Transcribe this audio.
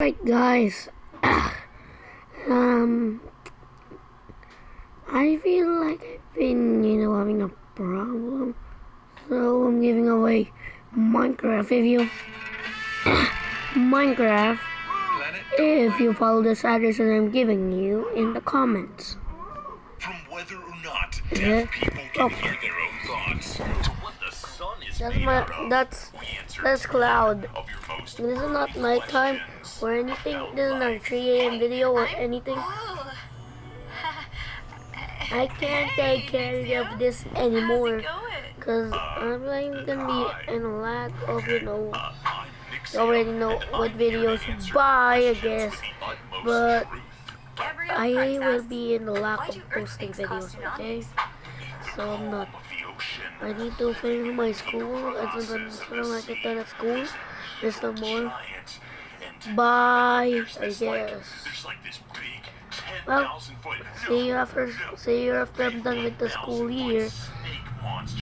Right, guys. um, I feel like I've been, having a problem. So I'm giving away Minecraft Minecraft if you follow this address that I'm giving you in the comments. From whether or not deaf people can hear their own thoughts to what the sun is made out of. That's Cloud. This is not nighttime or anything. This is not a 3 a.m. video or anything. I can't take care of this anymore because I'm like gonna be in a lack of, you already know what videos to buy, I guess, but I will be in the lack of posting videos, okay? So I'm not. I need to finish my school, and since I get done at school, there's no more. Bye, I guess. Well, see you after I'm done with the school year.